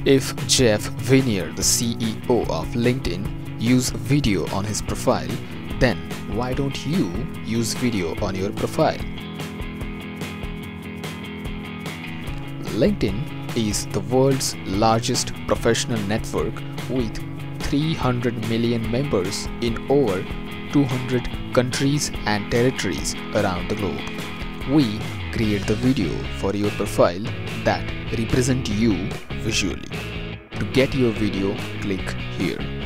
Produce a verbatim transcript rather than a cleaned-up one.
If Jeff Vanier, the C E O of LinkedIn, use video on his profile, then why don't you use video on your profile? LinkedIn is the world's largest professional network with three hundred million members in over two hundred countries and territories around the globe. We create the video for your profile that represent you visually. To get your video, click here.